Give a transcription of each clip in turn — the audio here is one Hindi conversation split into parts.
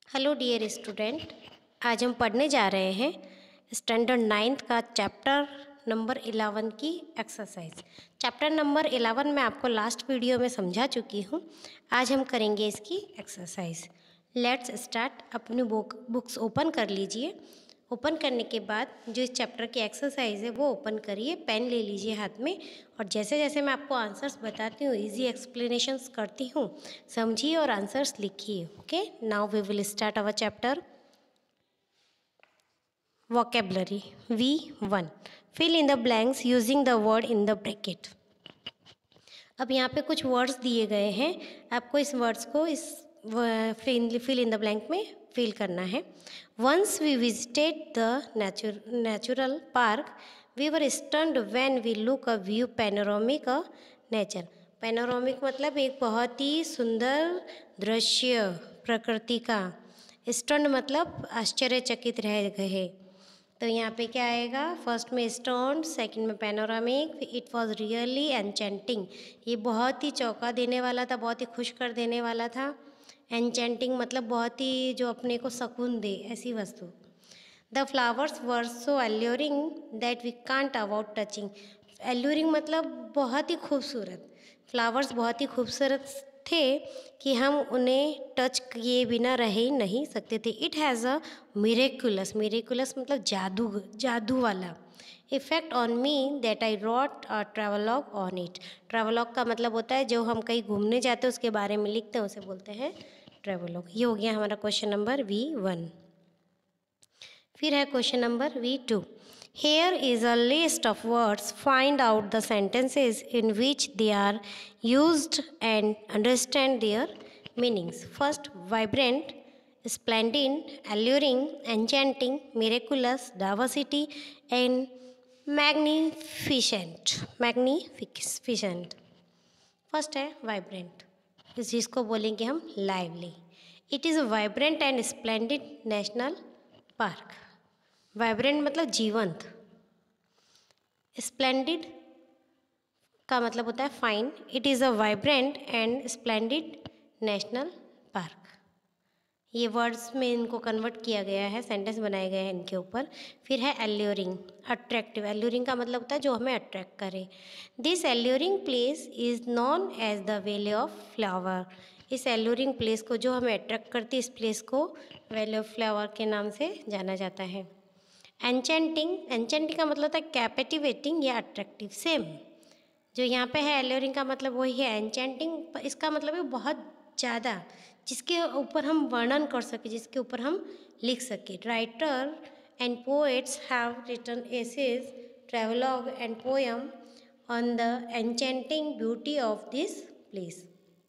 हेलो डियर स्टूडेंट, आज हम पढ़ने जा रहे हैं स्टैंडर्ड 9th का चैप्टर नंबर 11 की एक्सरसाइज। चैप्टर नंबर 11 मैं आपको लास्ट वीडियो में समझा चुकी हूँ। आज हम करेंगे इसकी एक्सरसाइज। Let's start. अपनी बुक्स ओपन कर लीजिए। ओपन करने के बाद जो इस चैप्टर की एक्सरसाइज है वो ओपन करिए, पेन ले लीजिए हाथ में, और जैसे जैसे मैं आपको आंसर्स बताती हूँ, इजी एक्सप्लेनेशंस करती हूँ, समझिए और आंसर्स लिखिए। Okay, now we will start our chapter. Vocabulary V1, fill in the blanks using the word in the bracket. अब यहाँ पे कुछ वर्ड्स दिए गए हैं, आपको इस वर्ड्स को इस फिल इन द ब्लैंक में फिल करना है। Once we visited the natural park we were stunned when we look a view panoramic a nature. Panoramic मतलब एक बहुत ही सुंदर दृश्य प्रकृति का। स्टन्ड मतलब आश्चर्यचकित रह गए। तो यहाँ पे क्या आएगा? फर्स्ट में स्टोन, सेकंड में panoramic. It was really enchanting, ये बहुत ही चौंका देने वाला था, बहुत ही खुश कर देने वाला था। एनचेंटिंग मतलब बहुत ही जो अपने को सुकून दे, ऐसी वस्तु। The flowers were so alluring that we can't avoid touching. Alluring मतलब बहुत ही खूबसूरत। फ्लावर्स बहुत ही खूबसूरत थे कि हम उन्हें टच किए बिना रह ही नहीं सकते थे। It has a miraculous, miraculous मतलब जादू, जादू वाला effect on me that I wrote a travelogue on it. Travelogue का मतलब होता है जो हम कहीं घूमने जाते हैं उसके बारे में लिखते हैं, उसे बोलते हैं ट्रैवलॉग। ये हो गया हमारा क्वेश्चन नंबर V1। फिर है question number V2। Here is a list of words. Find out the sentences in which they are used and understand their meanings. First, vibrant, splendid, alluring, enchanting, miraculous, diversity, and magnificent. Magnificent. First है वाइब्रेंट, इस चीज़ को बोलेंगे हम lively. It is a vibrant and splendid national park. Vibrant मतलब जीवंत। स्प्लेंडिड का मतलब होता है fine. It is a vibrant and splendid national park. ये वर्ड्स में इनको कन्वर्ट किया गया है, सेंटेंस बनाए गए हैं इनके ऊपर। फिर है एल्यूरिंग, अट्रैक्टिव। एल्यूरिंग का मतलब होता है जो हमें अट्रैक्ट करे। This alluring place is known as the valley of flower. इस एल्यूरिंग प्लेस को, जो हमें अट्रैक्ट करती है, इस प्लेस को वैली ऑफ फ्लावर के नाम से जाना जाता है। एन्चेंटिंग, एन्चेंटिंग का मतलब होता है कैपेटिवेटिंग या अट्रैक्टिव। सेम जो यहाँ पे है एल्यूरिंग का मतलब वही है एन्चेंटिंग। इसका मतलब है बहुत ज़्यादा, जिसके ऊपर हम वर्णन कर सके, जिसके ऊपर हम लिख सके। Writer and poets have written essays, travelogue and poem on the enchanting beauty of this place.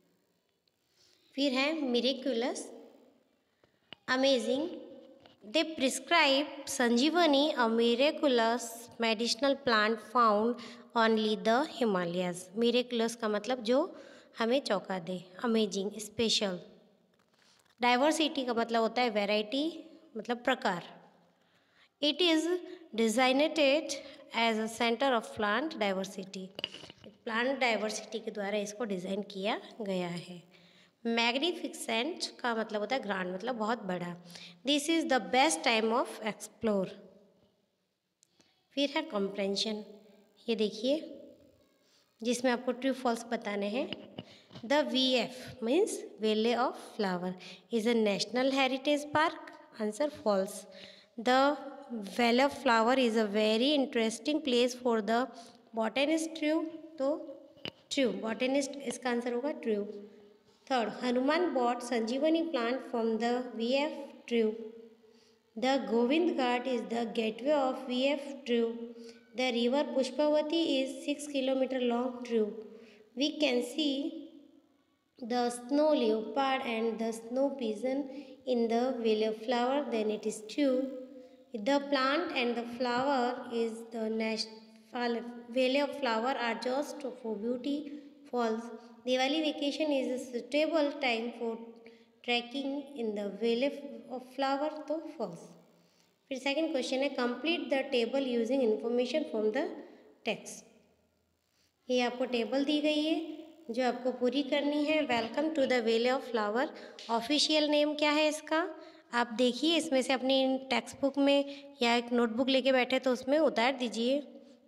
फिर है miraculous, amazing. They prescribe Sanjeevani, a miraculous medicinal plant found only the Himalayas. Miraculous का मतलब जो हमें चौंका दे, अमेजिंग, स्पेशल। डाइवर्सिटी का मतलब होता है वैरायटी, मतलब प्रकार। It is designated as a centre of plant diversity. Plant diversity के द्वारा इसको डिज़ाइन किया गया है। मैग्निफिसेंट का मतलब होता है ग्रांड, मतलब बहुत बड़ा। This is the best time of explore. फिर है कंप्रेंशन, ये देखिए जिसमें आपको ट्रू फॉल्स बताने हैं। The VF means valley of flower is a national heritage park. Answer false. The valley of flower is a very interesting place for the botanist. True, तो ट्रू, बॉटनिस्ट इसका आंसर होगा true. Third, Hanuman bought Sanjeevani plant from the VF. True. The Govind Ghat is the gateway of VF. True. The river Pushpavati is 6 kilometers long. True. We can see the snow leopard and the snow pigeon in the valley of flower. Then it is true. The plant and the flower is the valley of flower are just for beauty. False. Diwali vacation is a suitable time for trekking in the valley of flower, तो false। फिर सेकंड क्वेश्चन है complete the table using information from the text. ये आपको टेबल दी गई है जो आपको पूरी करनी है। Welcome to the valley of flower, official name क्या है इसका? आप देखिए इसमें से अपनी टेक्स्ट बुक में या एक नोटबुक लेके बैठे तो उसमें उतार दीजिए।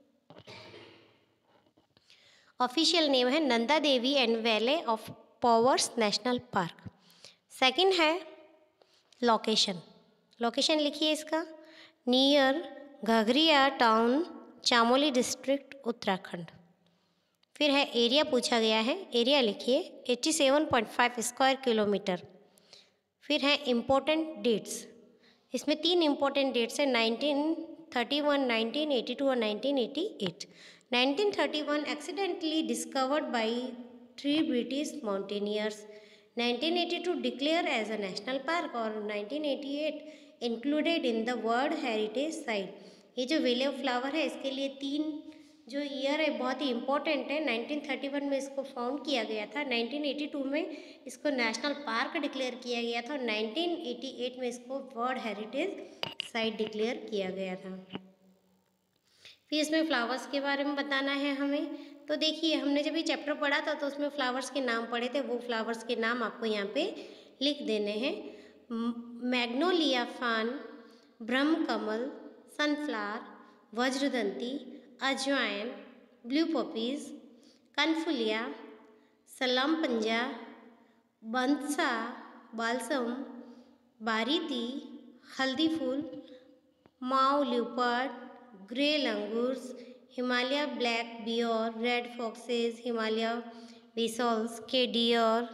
ऑफिशियल नेम है Nanda Devi and valley of flowers national park. Second है लोकेशन, लोकेशन लिखिए इसका, near Ghangaria town, Chamoli district, Uttarakhand. फिर है एरिया पूछा गया है, एरिया लिखिए 87.5 स्क्वायर किलोमीटर। फिर है इम्पोर्टेंट डेट्स, इसमें 3 इम्पोर्टेंट डेट्स हैं, 1931, 1982 और 1988। 1931 accidentally discovered by 3 British mountaineers, 1982 declared as a national park और 1988 included in the world heritage site. ये जो वैली ऑफ फ्लावर है इसके लिए 3 जो ईयर है बहुत ही इम्पोर्टेंट है। 1931 में इसको फाउंड किया गया था, 1982 में इसको नेशनल पार्क डिक्लेयर किया गया था और 1988 में इसको वर्ल्ड हेरिटेज साइट डिक्लेयर किया गया था। फिर इसमें फ्लावर्स के बारे में बताना है हमें। तो देखिए हमने जब ये चैप्टर पढ़ा था तो उसमें फ्लावर्स के नाम पढ़े थे, वो फ्लावर्स के नाम आपको यहाँ पे लिख देने हैं। मैग्नोलिया फान, ब्रह्म कमल, सनफ्लावर, वज्रदंती, अजवाइन, ब्लू पॉपीज, कनफुलिया, सलाम पंजा, बंसा, बालसम, बारीती, हल्दी फूल, माओ leopard, grey langurs, Himalaya black bear, red foxes, Himalaya whistles, के डियर,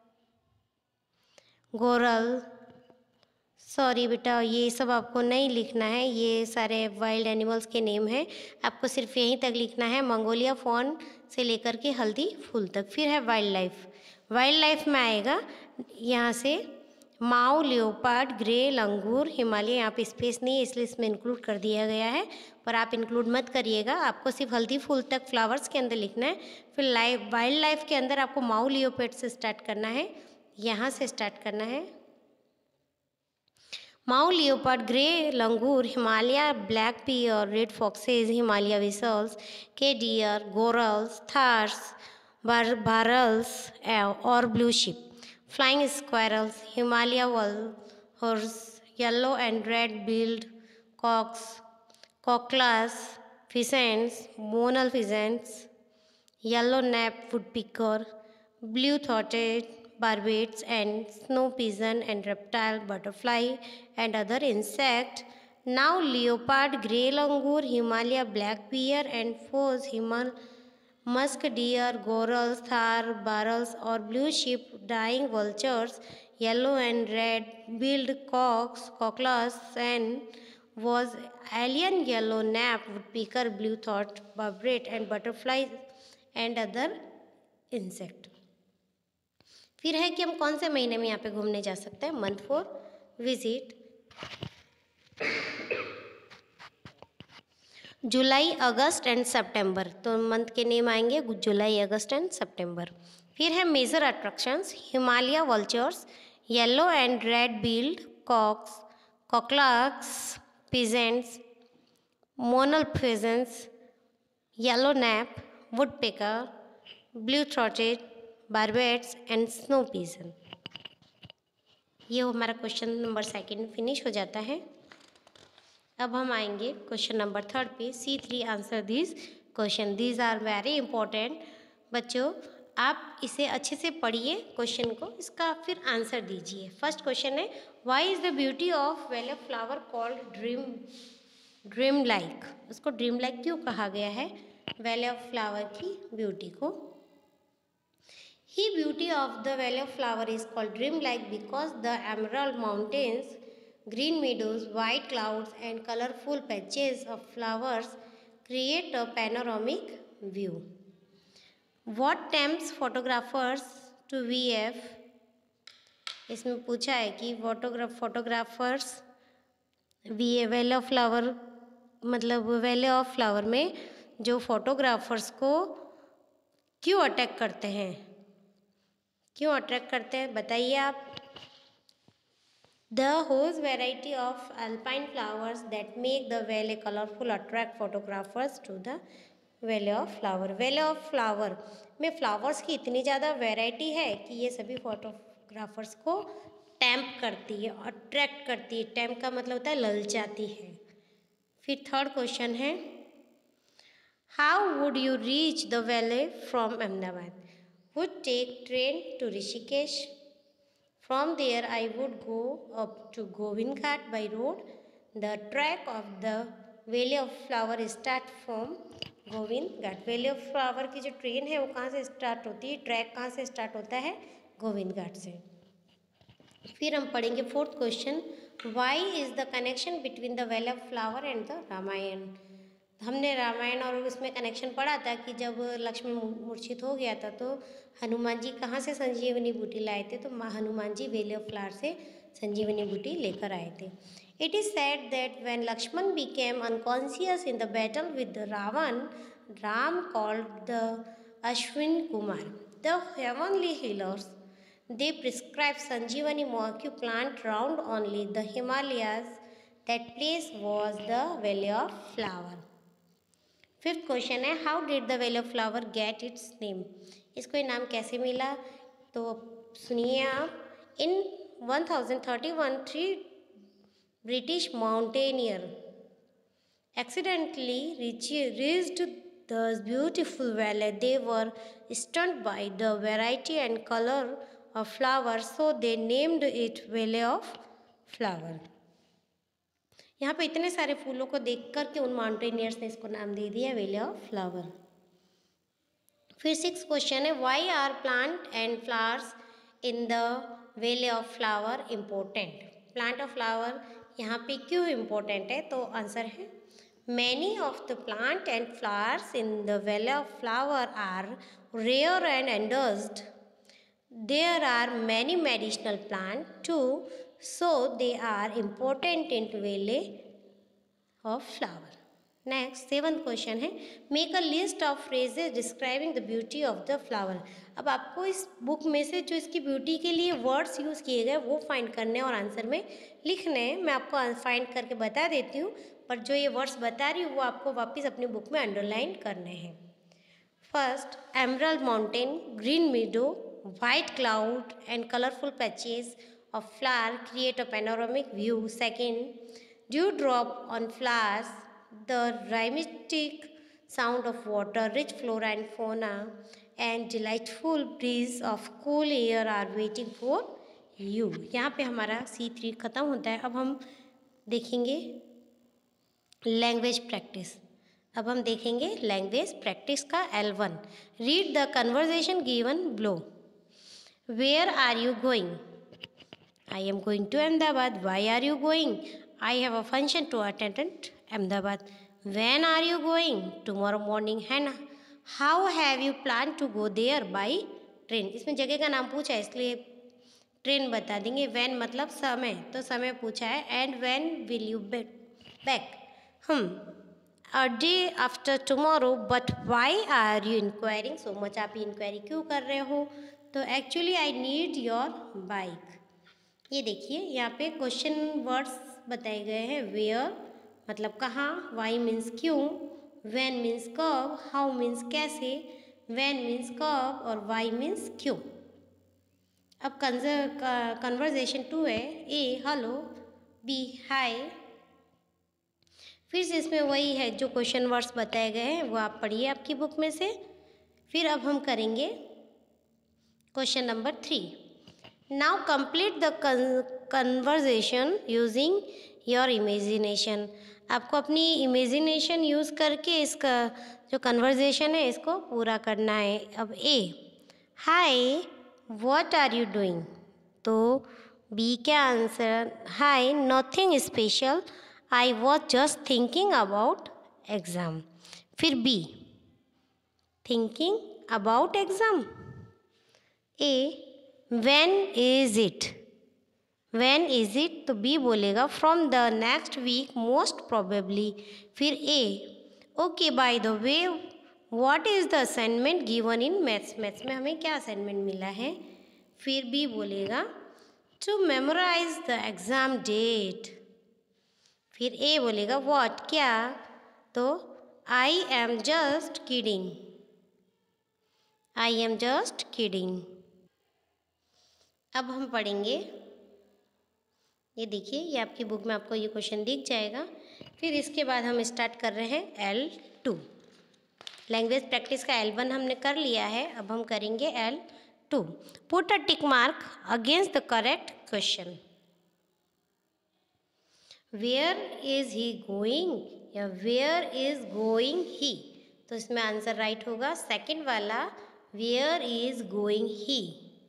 गोरल। सॉरी बेटा ये सब आपको नहीं लिखना है, ये सारे वाइल्ड एनिमल्स के नेम हैं, आपको सिर्फ यहीं तक लिखना है, मंगोलिया फॉन से लेकर के हल्दी फूल तक। फिर है वाइल्ड लाइफ, वाइल्ड लाइफ में आएगा यहाँ से माओ लियोपार्ड, ग्रे लंगूर, हिमालय, यहाँ पे स्पेस नहीं है इसलिए इसमें इंक्लूड कर दिया गया है, पर आप इंक्लूड मत करिएगा, आपको सिर्फ हल्दी फूल तक फ्लावर्स के अंदर लिखना है। फिर वाइल्ड लाइफ के अंदर आपको माओ लियोपार्ड से स्टार्ट करना है, यहाँ से स्टार्ट करना है। माओ leopard, grey langur, Himalaya black bear, red foxes, Himalaya whistles, के डियर, गोरल्स, थार्स, बारल्स और blue sheep, flying squirrels, Himalaya horse, yellow and red billed cocks, koklass, pheasants, monal pheasants, yellow nape woodpecker, blue throated barbets and snow pigeon and reptile, butterfly and other insect. Now leopard, grey langur, Himalaya black bear and foes, musk deer, gorals, thar, barrels or blue sheep, dying vultures, yellow and red billed cocks, cocklers and was alien yellow nap, woodpecker, blue throat, barbet and butterflies and other insect. फिर है कि हम कौन से महीने में यहाँ पे घूमने जा सकते हैं, month for visit, July, August and September, तो मंथ के नेम आएंगे जुलाई, अगस्त एंड सितंबर। फिर है major attractions, Himalaya vultures, yellow and red billed cocks, koklass, pheasants, monal pheasants, yellow nape, woodpecker, blue throated barbets and snow pigeon. ये हमारा क्वेश्चन नंबर 2 फिनिश हो जाता है। अब हम आएंगे क्वेश्चन नंबर 3 पे। C3 answer this question, these are very important. बच्चों आप इसे अच्छे से पढ़िए क्वेश्चन को, इसका फिर आंसर दीजिए। फर्स्ट क्वेश्चन है, why is the beauty of valley of flower called dream like? उसको ड्रीम लाइक क्यों कहा गया है वैली ऑफ फ्लावर की ब्यूटी को? The beauty of the Valley of Flower is called dreamlike because the emerald mountains, green meadows, white clouds and colorful patches of flowers create a panoramic view. What tempts photographers to VF? इसमें पूछा है कि फोटोग्राफर्स वैली ऑफ फ्लावर मतलब वैली ऑफ फ्लावर में जो फोटोग्राफर्स को क्यों अटैक करते हैं, क्यों अट्रैक्ट करते हैं बताइए आप। The whole variety of alpine flowers that make the valley colorful attract photographers to the valley of flower. Valley of flower में फ्लावर्स की इतनी ज़्यादा वैरायटी है कि ये सभी फोटोग्राफर्स को टेम्प करती है, अट्रैक्ट करती है। टेम्प का मतलब होता है ललचाती है। फिर थर्ड क्वेश्चन है, how would you reach the valley from Ahmedabad? Would take train to Rishikesh. From there, I would go up to Govind Ghat by road. The track of the Valley of Flower start from Govind Ghat. Valley of Flower की जो ट्रेन है वो कहाँ से स्टार्ट होती है, ट्रैक कहाँ से स्टार्ट होता है, गोविंद घाट से। फिर हम पढ़ेंगे fourth question, why is the connection between the valley of flower and the Ramayan? हमने रामायण और उसमें कनेक्शन पढ़ा था कि जब लक्ष्मण मूर्छित हो गया था तो हनुमान जी कहाँ से संजीवनी बूटी लाए थे, तो Hanuman ji valley of flower से संजीवनी बूटी लेकर आए थे। It is said that when Lakshman became unconscious in the battle with Ravan, Ram called the Ashwin Kumar, the heavenly healers. They prescribed Sanjeevani Molecule plant round only the Himalayas. That place was the Valley of Flower. Fifth question है, how did the valley of Flower get its name? इसको ये नाम कैसे मिला? तो सुनिए आप, in 1031 3 British mountaineer accidentally reached the beautiful valley. They were stunned by the variety and color of flowers, so they named it Valley of Flower. यहाँ पे इतने सारे फूलों को देख कर के उन माउंटेनियर्स ने इसको नाम दे दिया वैली ऑफ फ्लावर। फिर सिक्स क्वेश्चन है, why are plant and flowers in the valley of Flower important? Plant of flower यहाँ पे क्यों इम्पोर्टेंट है? तो आंसर है, many of the plant and flowers in the valley of flower are rare and endangered. There are many medicinal plants too, so they are important in the valley of flower. Next, seventh question है, make a list of phrases describing the beauty of the flower. अब आपको इस बुक में से जो इसकी ब्यूटी के लिए वर्ड्स यूज़ किए गए वो फाइंड करने और आंसर में लिखने हैं। मैं आपको फाइंड करके बता देती हूँ, पर जो ये वर्ड्स बता रही हूँ वो आपको वापस अपनी बुक में अंडरलाइन करने हैं। First, emerald mountain, green meadow, white cloud and colourful patches of flower create a panoramic view. Second, dew drop on flowers, the rhythmic sound of water, rich flora and fauna, and delightful breeze of cool air are waiting for you. यहाँ पे हमारा C3 ख़त्म होता है। अब हम देखेंगे लैंग्वेज प्रैक्टिस। अब हम देखेंगे लैंग्वेज प्रैक्टिस का L1. Read the conversation given below. Where are you going? I am going to Ahmedabad. Why are you going? I have a function to attend at Ahmedabad. When are you going? Tomorrow morning. है ना? How have you planned to go there by train? इसमें जगह का नाम पूछा है इसलिए ट्रेन बता देंगे। when मतलब समय, तो समय पूछा है। and when will you be back? A day after tomorrow. But why are you inquiring so much? आप इंक्वायरी क्यों कर रहे हो? तो actually I need your bike. ये देखिए यहाँ पे क्वेश्चन वर्ड्स बताए गए हैं। वेयर मतलब कहाँ, वाई मीन्स क्यों, व्हेन मीन्स कब, हाउ मीन्स कैसे, व्हेन मीन्स कब और वाई मीन्स क्यों। अब कन्वर्जेशन 2 है, ए हेलो, बी हाय। फिर से इसमें वही है जो क्वेश्चन वर्ड्स बताए गए हैं वो आप पढ़िए आपकी बुक में से। फिर अब हम करेंगे question number 3. Now complete the conversation using your imagination. आपको अपनी इमेजिनेशन यूज़ करके इसका जो कन्वर्जेशन है इसको पूरा करना है। अब A, hi what are you doing? तो बी क्या answer, hi nothing special, I was just thinking about exam. फिर B, thinking about exam. A, when is it? when is it? तो बी बोलेगा from the next week most probably. फिर A, okay by the way what is the assignment given in maths? Maths में हमें क्या असाइनमेंट मिला है? फिर बी बोलेगा to memorize the exam date. फिर ए बोलेगा what क्या? तो I am just kidding. I am just kidding. अब हम पढ़ेंगे, ये देखिए, ये आपकी बुक में आपको ये क्वेश्चन दिख जाएगा। फिर इसके बाद हम स्टार्ट कर रहे हैं L2। लैंग्वेज प्रैक्टिस का L1 हमने कर लिया है, अब हम करेंगे L2। Put a tick mark against the correct question. Where is he going या वेयर इज गोइंग ही, तो इसमें आंसर राइट होगा सेकंड वाला, वेयर इज गोइंग ही।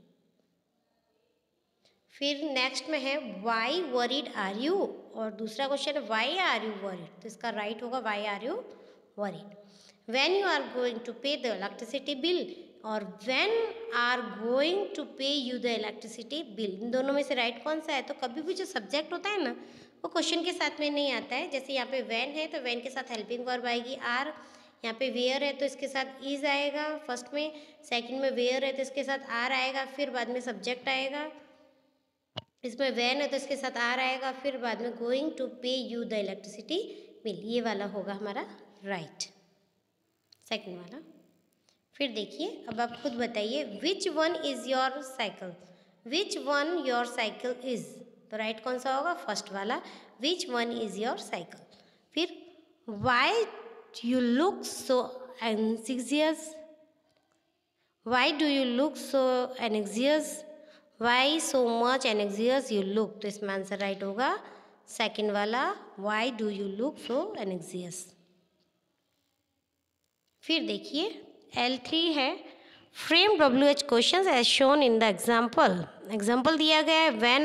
फिर नेक्स्ट में है वाई वरीड आर यू, और दूसरा क्वेश्चन है वाई आर यू वरीड, तो इसका राइट होगा why are you worried. When you are going to pay the electricity bill और when are going to pay you the electricity bill, इन दोनों में से राइट कौन सा है? तो कभी भी जो सब्जेक्ट होता है ना, वो क्वेश्चन के साथ में नहीं आता है। जैसे यहाँ पे वैन है तो वैन के साथ हेल्पिंग वर्ब आएगी आर, यहाँ पे वेयर है तो इसके साथ इज आएगा फर्स्ट में, सेकंड में वेयर है तो इसके साथ आर आएगा, फिर बाद में सब्जेक्ट आएगा। इसमें वैन है तो इसके साथ आर आएगा, फिर बाद में going to pay you the electricity bill, ये वाला होगा हमारा राइट, सेकंड वाला। फिर देखिए, अब आप खुद बताइए which one is your cycle, which one your cycle is, तो राइट कौन सा होगा? फर्स्ट वाला, which one is your cycle. फिर why you look so anxious, why do you look so anxious, why so much anxious you look, तो इसमें आंसर राइट होगा सेकंड वाला, why do you look so anxious. फिर देखिए L3 है frame WH questions as shown in the example. Example दिया गया है when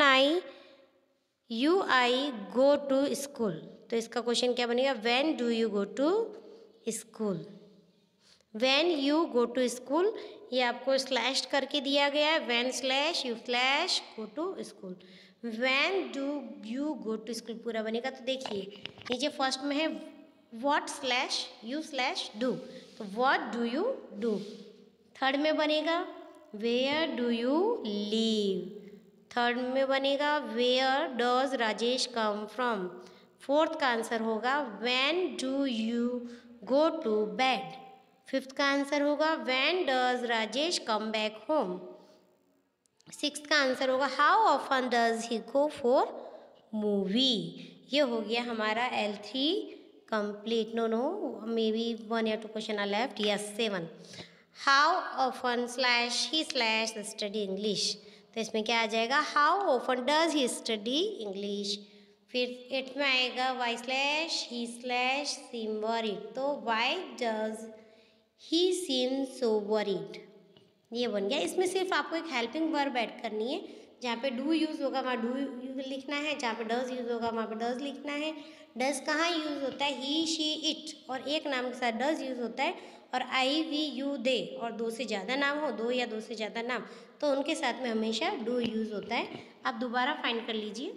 I go to school, तो इसका क्वेश्चन क्या बनेगा? When do you go to school. When you go to school, ये आपको स्लैश करके दिया गया है, when slash you slash go to school. When do you go to school पूरा बनेगा, तो देखिए नीचे फर्स्ट में है what slash you slash do, तो what do you do. Third में बनेगा where do you live, third में बनेगा where does Rajesh come from. Fourth का आंसर होगा when do you go to bed. Fifth का आंसर होगा when does Rajesh come back home. Sixth का आंसर होगा how often does he go for movie. ये हो गया हमारा L3 complete. No may be 1 या 2 question are left, yes 7। How often slash he slash study English, तो इसमें क्या आ जाएगा? How often does he study English. फिर 8 में आएगा why slash he slash seem worried, तो why does he seem so worried, ये बन गया। इसमें सिर्फ आपको एक हेल्पिंग वर्ब ऐड करनी है, जहाँ पे डू यूज़ होगा वहाँ डू लिखना है, जहाँ पे डज यूज़ होगा वहाँ पे डज लिखना है। डज कहाँ यूज़ होता है? ही शी इट, और एक नाम के साथ डज यूज़ होता है, और आई वी यू दे, और 2 से ज़्यादा नाम हो, 2 या 2 से ज़्यादा नाम, तो उनके साथ में हमेशा डू यूज़ होता है। आप दोबारा फाइंड कर लीजिए।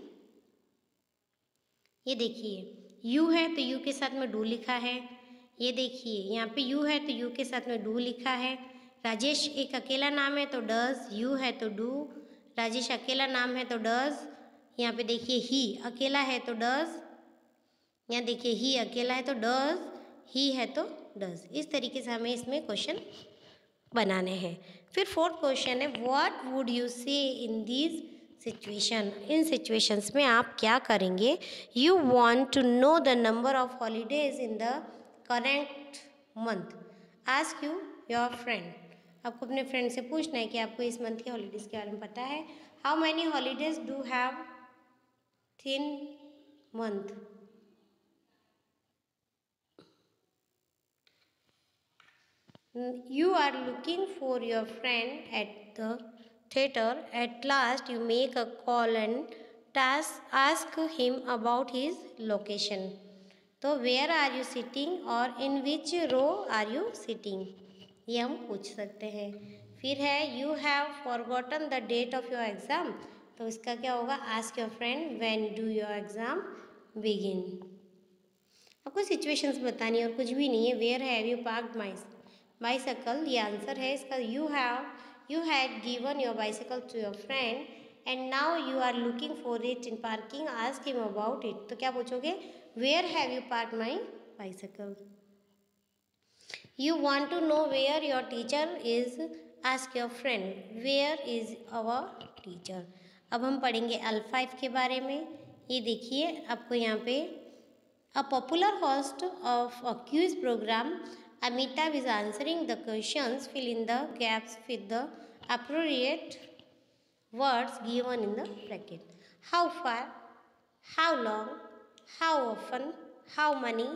ये देखिए यू है तो यू के साथ में डू लिखा है, ये देखिए यहाँ पे यू है तो यू के साथ में डू लिखा है। राजेश एक अकेला नाम है तो डज, यू है तो डू, राजेश अकेला नाम है तो डज। यहाँ पे देखिए ही अकेला है तो डज, यहाँ देखिए ही अकेला है तो डज, ही है तो डज। इस तरीके से हमें इसमें क्वेश्चन बनाने हैं। फिर फोर्थ क्वेश्चन है what would you say in these situation, इन सिचुएशंस में आप क्या करेंगे? You want to know the number of holidays in the current month, ask you your friend. आपको अपने फ्रेंड से पूछना है कि आपको इस मंथ की हॉलीडेज के बारे में पता है। How many holidays do have in month. You are looking for your friend at the theater. At last, you make a call and ask him about his location. तो where are you sitting और in which row are you sitting, ये हम पूछ सकते हैं। फिर है you have forgotten the date of your exam, तो इसका क्या होगा? ask your friend when do your exam begin। आपको सिचुएशंस बतानी है और कुछ भी नहीं है। Where have you parked bicycle, ये आंसर है इसका। You had given your bicycle to your friend and now you are looking for it in parking, ask him about it, तो क्या पूछोगे? Where have you parked my bicycle. You want to know where your teacher is? Ask your friend. Where is our teacher? अब हम पढ़ेंगे L5 के बारे में। ये देखिए आपको यहाँ पे a popular host of a quiz program, Amitabh is answering the questions. Fill in the gaps with the appropriate words given in the bracket. How far? How long? How often? How many?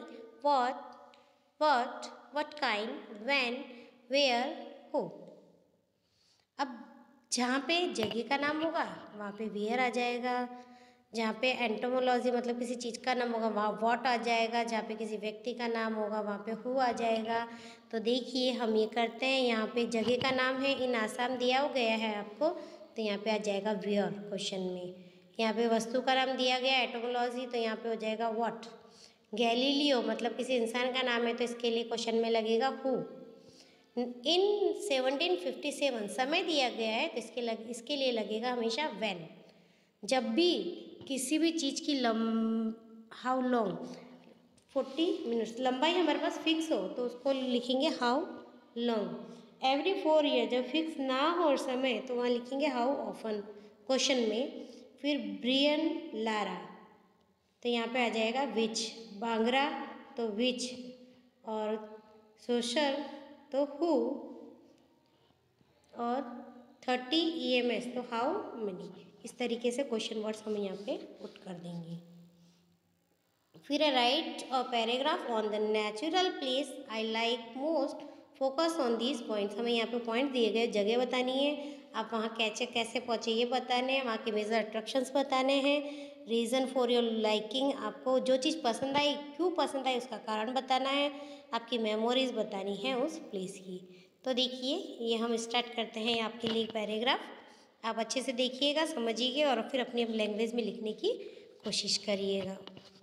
What kind? When? Where? Who? अब जहाँ पे जगह का नाम होगा वहाँ पे वेयर आ जाएगा, जहाँ पे एंटोमोलॉजी मतलब किसी चीज़ का नाम होगा वहाँ व्हाट आ जाएगा, जहाँ पे किसी व्यक्ति का नाम होगा वहाँ पे हु आ जाएगा। तो देखिए हम ये करते हैं, यहाँ पे जगह का नाम है इन आसाम दिया गया है आपको, तो यहाँ पे आ जाएगा वेयर क्वेश्चन में। यहाँ पे वस्तु का नाम दिया गया एटोमोलॉजी, तो यहाँ पे हो जाएगा व्हाट। गैलीलियो मतलब किसी इंसान का नाम है, तो इसके लिए क्वेश्चन में लगेगा हु। इन 1757 समय दिया गया है, तो इसके लिए लगेगा हमेशा व्हेन। जब भी किसी भी चीज़ की हाउ लॉन्ग 40 मिनट्स लंबाई हमारे पास फिक्स हो तो उसको लिखेंगे हाउ लॉन्ग। एवरी 4 ईयर जब फिक्स ना हो समय तो वहाँ लिखेंगे हाउ ऑफन क्वेश्चन में। फिर ब्रियन लारा तो यहाँ पे आ जाएगा विच, बांगरा तो विच, और सोशल तो हु, और 30 EMS तो हाउ मेनी। इस तरीके से क्वेश्चन वर्ड्स हम यहाँ पे पुट कर देंगे। फिर write a paragraph on the natural place I like most, focus on these points. हमें यहाँ पे पॉइंट दिए गए, जगह बतानी है, आप वहाँ कैसे पहुँचे ये बताने हैं, वहाँ के मेजर अट्रैक्शंस बताने हैं, रीज़न फॉर योर लाइकिंग, आपको जो चीज़ पसंद आई क्यों पसंद आई उसका कारण बताना है, आपकी मेमोरीज बतानी है उस प्लेस की। तो देखिए ये हम स्टार्ट करते हैं आपके लिए पैराग्राफ, आप अच्छे से देखिएगा, समझिएगा और फिर अपनी लैंग्वेज में लिखने की कोशिश करिएगा।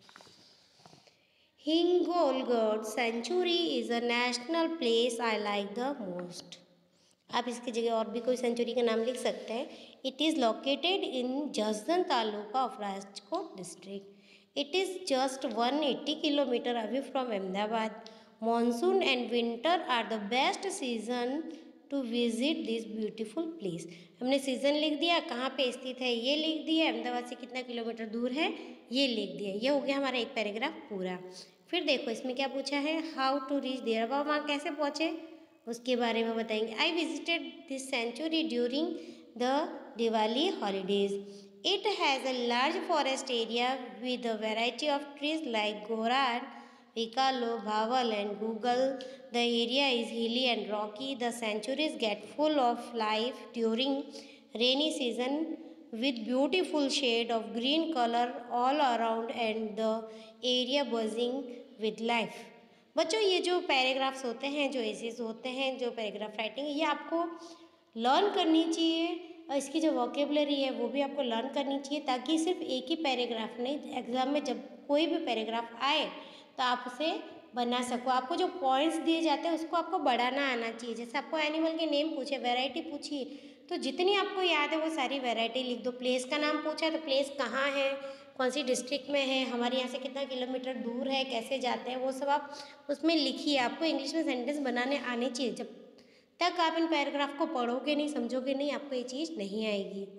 Hingolgadh sanctuary is a national place I like the most. आप इसकी जगह और भी कोई सेंचुरी का नाम लिख सकते हैं। It is located in Jasdan taluka of Rajkot district. It is just 180 kilometre away from Ahmedabad. Monsoon and winter are the best season to visit this beautiful place. हमने सीज़न लिख दिया, कहाँ पे स्थित है ये लिख दिया, अहमदाबाद से कितना किलोमीटर दूर है ये लिख दिया। ये हो गया हमारा एक पैराग्राफ पूरा। फिर देखो इसमें क्या पूछा है, हाउ टू रीच देयर, अब वहाँ कैसे पहुँचे उसके बारे में बताएंगे। I visited this sanctuary during the Diwali holidays. It has a large forest area with a variety of trees like gorad, Picalo, Bhaval and Google. The area is hilly and rocky. The sanctuaries get full of life during rainy season with beautiful shade of green color all around and the area buzzing with life. बच्चों ये जो पैराग्राफ्स होते हैं, जो एसेस होते हैं, जो पैराग्राफ राइटिंग, ये आपको लर्न करनी चाहिए और इसकी जो वोकेबलरी है वो भी आपको लर्न करनी चाहिए, ताकि सिर्फ एक ही पैराग्राफ नहीं, एग्जाम में जब कोई भी पैराग्राफ आए तो आप उसे बना सको। आपको जो पॉइंट्स दिए जाते हैं उसको आपको बढ़ाना आना चाहिए। जैसे आपको एनिमल के नेम पूछे, वैरायटी पूछी, तो जितनी आपको याद है वो सारी वैरायटी लिख दो। प्लेस का नाम पूछा तो प्लेस कहाँ है, कौन सी डिस्ट्रिक्ट में है, हमारे यहाँ से कितना किलोमीटर दूर है, कैसे जाते हैं, वो सब आप उसमें लिखिए। आपको इंग्लिश में सेंटेंस बनाने आने चाहिए। जब तक आप इन पैराग्राफ को पढ़ोगे नहीं, समझोगे नहीं, आपको ये चीज़ नहीं आएगी।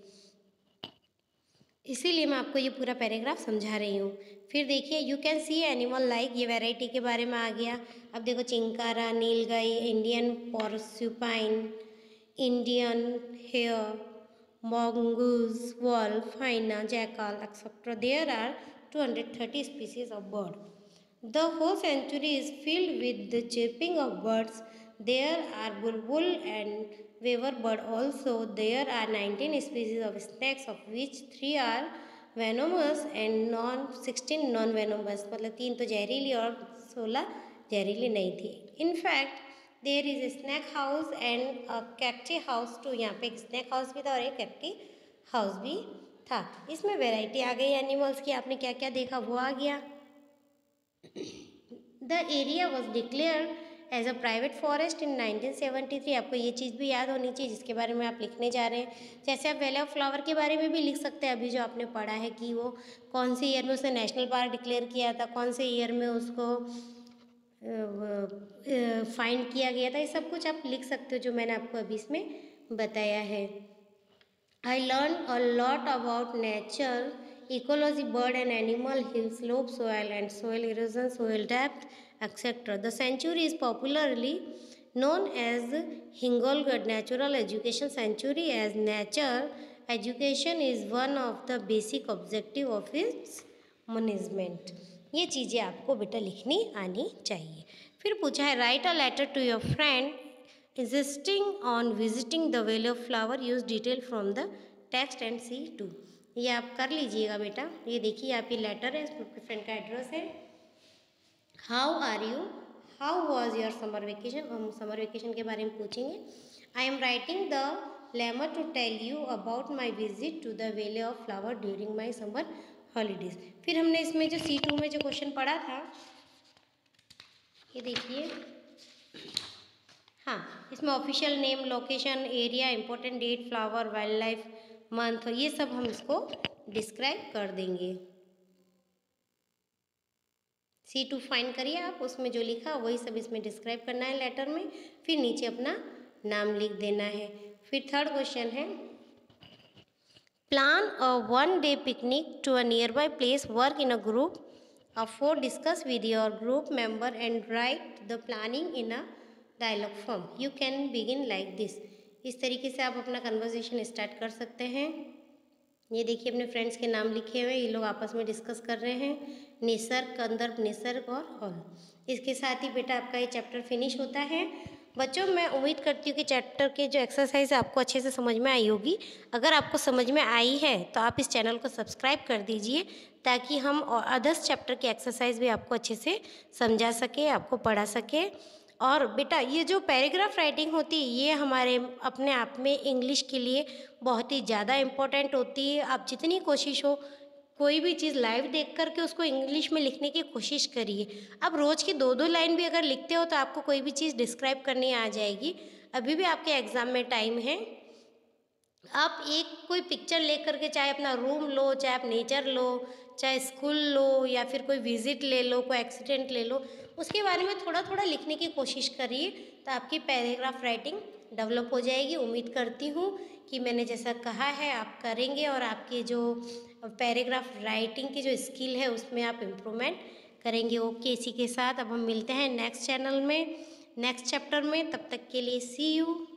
इसीलिए मैं आपको ये पूरा पैराग्राफ समझा रही हूँ। फिर देखिए you can see animal like, ये वैरायटी के बारे में आ गया। अब देखो chinkara, nilgai, Indian porcupine, Indian hare, mongoose, wolf, hyena, jackal, etc. There are 230 species of bird. The whole sanctuary is filled with the chirping of birds. There are bulbul and weaver bird also. There are 19 species of snakes, of which 3 are venomous and 16 non-venomous. मतलब 3 तो जहरीली और 16 जहरीली नहीं थी. In fact, there is a snake house and a cacti house too. यहाँ पे एक स्नैक हाउस भी था और एक कैक्टी हाउस भी था। इसमें वैरायटी आ गई एनिमल्स की, आपने क्या क्या देखा वो आ गया। The area was declare as a private forest in 1973। आपको ये चीज़ भी याद होनी चाहिए जिसके बारे में आप लिखने जा रहे हैं। जैसे आप वैली ऑफ फ्लावर के बारे में भी लिख सकते हैं, अभी जो आपने पढ़ा है कि वो कौन से ईयर में उसने नेशनल पार्क डिक्लेयर किया था, कौन से ईयर में उसको फाइंड किया गया था, ये सब कुछ आप लिख सकते हो जो मैंने आपको अभी इसमें बताया है। I learned a lot about nature, ecology, bird and animal, hill slope, soil and soil erosion, soil depth, etc. The sanctuary is popularly known as Hingolgad Natural Education Sanctuary, as nature education is one of the basic objective of its management. ये चीज़ें आपको बेटा लिखनी आनी चाहिए। फिर पूछा है write a letter to your friend insisting on visiting the valley of flower, use detail from the text and see too। ये आप कर लीजिएगा बेटा। ये देखिए आपकी लेटर है, इसमें आपके फ्रेंड का एड्रेस है। How are you, how was your summer vacation, हम समर वेकेशन के बारे में पूछेंगे। I am writing the letter to tell you about my visit to the valley of flower during my summer holidays. फिर हमने इसमें जो C2 में जो क्वेश्चन पढ़ा था, ये देखिए, हाँ, इसमें official name, location, area, important date, flower, wildlife, month, ये सब हम इसको डिस्क्राइब कर देंगे। C2 फाइंड करिए आप, उसमें जो लिखा वही सब इसमें डिस्क्राइब करना है लेटर में, फिर नीचे अपना नाम लिख देना है। फिर थर्ड क्वेश्चन है plan a 1 day picnic to a nearby place, work in a group of 4, discuss with your group member and write the planning in a dialogue form। You can begin like this। इस तरीके से आप अपना कन्वर्सेशन स्टार्ट कर सकते हैं। ये देखिए अपने फ्रेंड्स के नाम लिखे हुए, ये लोग आपस में डिस्कस कर रहे हैं। निसर्ग, कंदर्प, निसर्ग और हॉल। इसके साथ ही बेटा आपका ये चैप्टर फिनिश होता है। बच्चों मैं उम्मीद करती हूँ कि चैप्टर के जो एक्सरसाइज है आपको अच्छे से समझ में आई होगी। अगर आपको समझ में आई है तो आप इस चैनल को सब्सक्राइब कर दीजिए, ताकि हम अदर्स चैप्टर की एक्सरसाइज भी आपको अच्छे से समझा सके, आपको पढ़ा सके। और बेटा ये जो पैराग्राफ राइटिंग होती है ये हमारे अपने आप में इंग्लिश के लिए बहुत ही ज़्यादा इम्पोर्टेंट होती है। आप जितनी कोशिश हो कोई भी चीज़ लाइव देख करके उसको इंग्लिश में लिखने की कोशिश करिए। अब रोज़ की 2-2 लाइन भी अगर लिखते हो तो आपको कोई भी चीज़ डिस्क्राइब करनी आ जाएगी। अभी भी आपके एग्ज़ाम में टाइम है। आप एक कोई पिक्चर ले करके, चाहे अपना रूम लो, चाहे आप नेचर लो, चाहे स्कूल लो, या फिर कोई विजिट ले लो, कोई एक्सीडेंट ले लो, उसके बारे में थोड़ा थोड़ा लिखने की कोशिश करिए, तो आपकी पैराग्राफ राइटिंग डेवलप हो जाएगी। उम्मीद करती हूँ कि मैंने जैसा कहा है आप करेंगे और आपके जो पैराग्राफ राइटिंग की जो स्किल है उसमें आप इम्प्रूवमेंट करेंगे। ओके, इसी के साथ अब हम मिलते हैं नेक्स्ट चैनल में, नेक्स्ट चैप्टर में। तब तक के लिए सी यू।